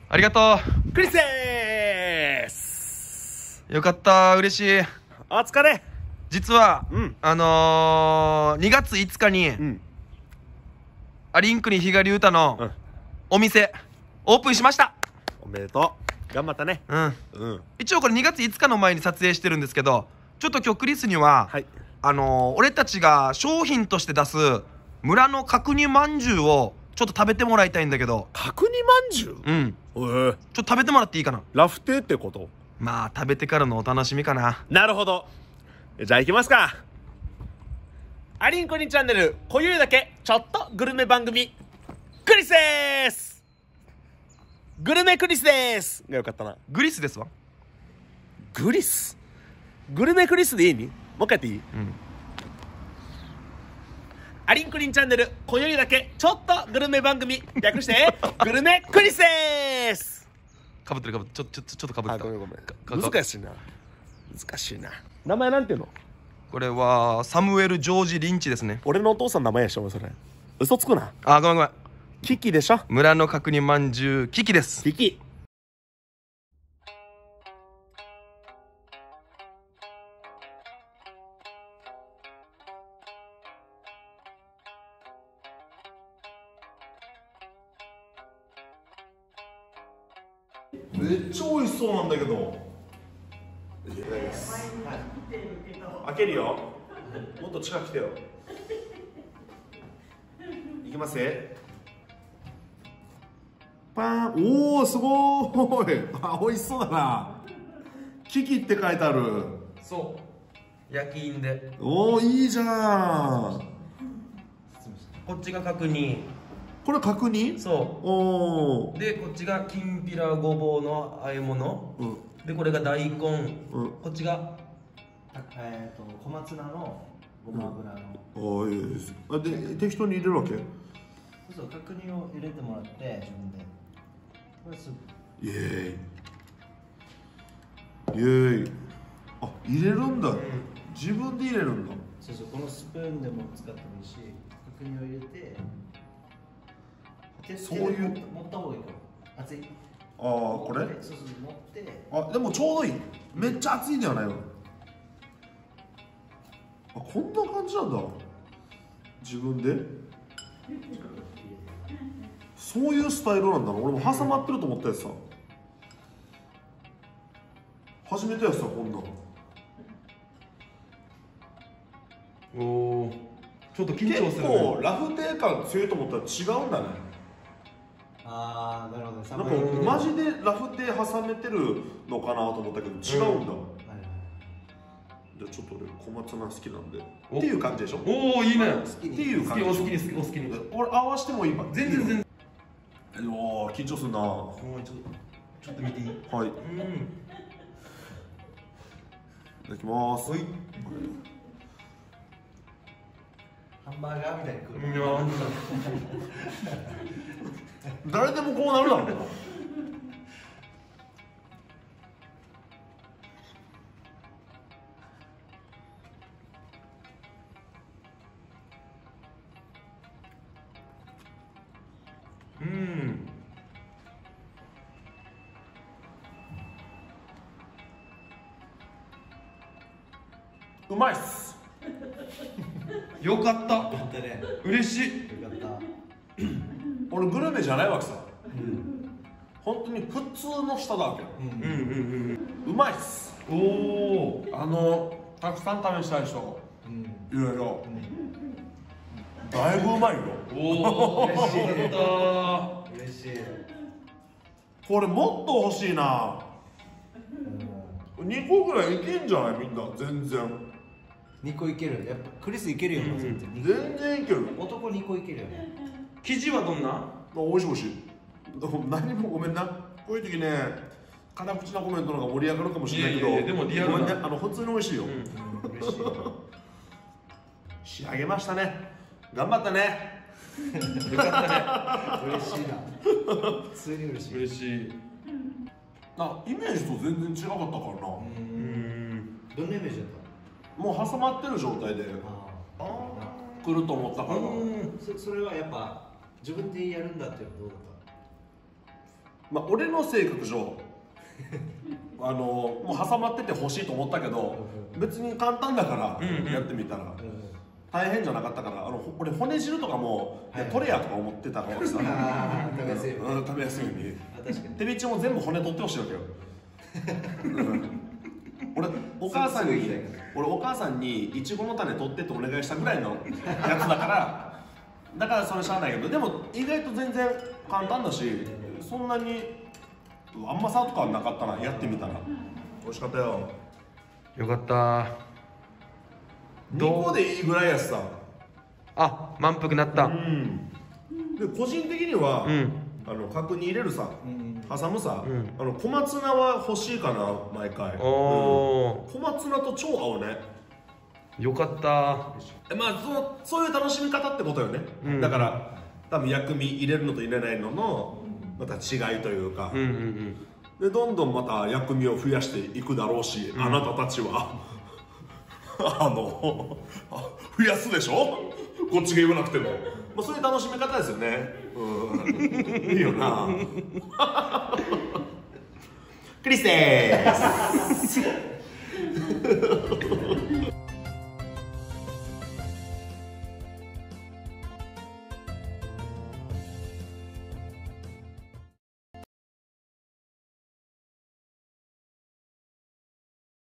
ありがとクリスでーす。 う。よかった、嬉しい。 お疲れ。 実は、 うん 2月5日に、 んアリンクに比嘉龍太のお店、オープンしました。 おめでとう。頑張ったね。 うん。 うん。 一応これ2月5日の前に撮影してるんですけど、ちょっと今日クリスには、 はい。 俺たちが商品として出す村の角煮まんじゅうをちょっと食べてもらいたいんだけど。 角煮まんじゅう。 うんちょっと食べてもらっていいかな。 ラフテーってこと？ まあ食べてからのお楽しみかな。 なるほど。じゃあ行きますか。アリンコにチャンネル、こよいだけちょっとグルメ番組、クリスでーす。グルメクリスでーすがよかったな。 グリスですわ。 グリス。グルメクリスでいいに？もう一回やっていい？ うん。 アリンクリンチャンネル、こよいだけちょっとグルメ番組、略してグルメクリスでーす。 かぶってるかぶってる。ちょっとかぶってた。 ごめん。 か難しいな。難しいな。名前なんていうの？ これはサムエル・ジョージ・リンチですね。 俺のお父さんの名前やしょ、それ。嘘つくな。 あ、ごめん。 キキでしょ。 村の角煮まんじゅうキキです。 キキ。めっちゃ美味しそうなんだけど。開けるよ。もっと近く来てよ。いきますね。パン。おお、すごい。あ、美味しそうだな。キキって書いてある。 そう。焼き印で。 おお、いいじゃん。 こっちが角煮。 これ角煮？ そおお。 う。で、こっちがきんぴらごぼうの和え物。 うん。 で、これが大根。 うん。 こっちが小松菜のごま油の、 ああ、いいです。あ、で、適当に入れるわけ？ そう角煮を入れてもらって自分でこれスープ。 イエーイ。イエーイ。あ、入れるんだ。自分で入れるんだ。 そうこのスプーンでも使ってもいいし角煮を入れてそういう手で持った方がいいから熱い。 ああ、これ？ そう持って。 あ、でもちょうどいい。めっちゃ熱いんではないわ。あ、こんな感じなんだ。自分でそういうスタイルなんだな。俺も挟まってると思ったやつさ。初めてやつさ、こんなん。 おお。ちょっと緊張結する、 構ラフテー感強いと思ったら違うんだね。 ああ、なるほど。 なんかマジでラフテー挟めてるのかなと思ったけど違うんだ。じゃあちょっと俺小松菜好きなんでっていう感じでしょ。 おお、いいね。 っていう感じでしょ。 お好きに。 俺合わしてもいいわ。 全然。 おー、緊張するな。はもうちょっと見ていい？ い。いうん。 ただきます。 はい。 ハンバーガーみたいに食う。 いや誰でもこうなるだろう。うまいっす。 よかった。 だってね。 嬉しい。 よかった。 俺グルメじゃないわけさ。本当に普通の舌だわけ。うまいっす。 おお。 たくさん試したい人いろいろだいぶうまいよ。 おお、嬉しい。 嬉しい。 これもっと欲しいな。2個ぐらいいけんじゃない？みんな全然 2個いける。やっぱクリスいけるよ。全然全然いける。 男2個いけるよね。 生地はどんな？ おいしいおいしい。何もごめんな。こういう時ね、辛口なコメントの方が盛り上がるかもしれないけど、 いやでもリアルな。 ごめんね、普通に美味しいよ。 嬉しい。 仕上げましたね。頑張ったね。 よか嬉しいな。普通に嬉しい。 嬉しい。 イメージと全然違かったからな。 どんなイメージだっもう挟まってる状態でた？ 来ると思ったから。 それはやっぱ自分でやるんだっていうのはどうだっまあ俺の性格上もう挟まってて欲しいと思ったけど別に簡単だからやってみたら大変じゃなかったから俺骨汁とかも取れやとか思ってたからさ食べやすい食べやすいように確かに手びちも全部骨取ってほしいわけよ俺お母さんにいちごの種取ってってお願いしたぐらいのやつだからそれしゃあないけどでも意外と全然簡単だしそんなに甘さとかはなかったなやってみたら美味しかったよよかった 2個でいいぐらいやしさあ満腹なったで個人的には、角煮入れるさ、挟むさ、小松菜は欲しいかな毎回小松菜と超合うねよかったまあそういう楽しみ方ってことよね、だから多分薬味入れるのと入れないののまた違いというか、でどんどんまた薬味を増やしていくだろうし、あなたたちは増やすでしょこっちが言わなくても、まあ、そういう楽しみ方ですよねいいよなクリスです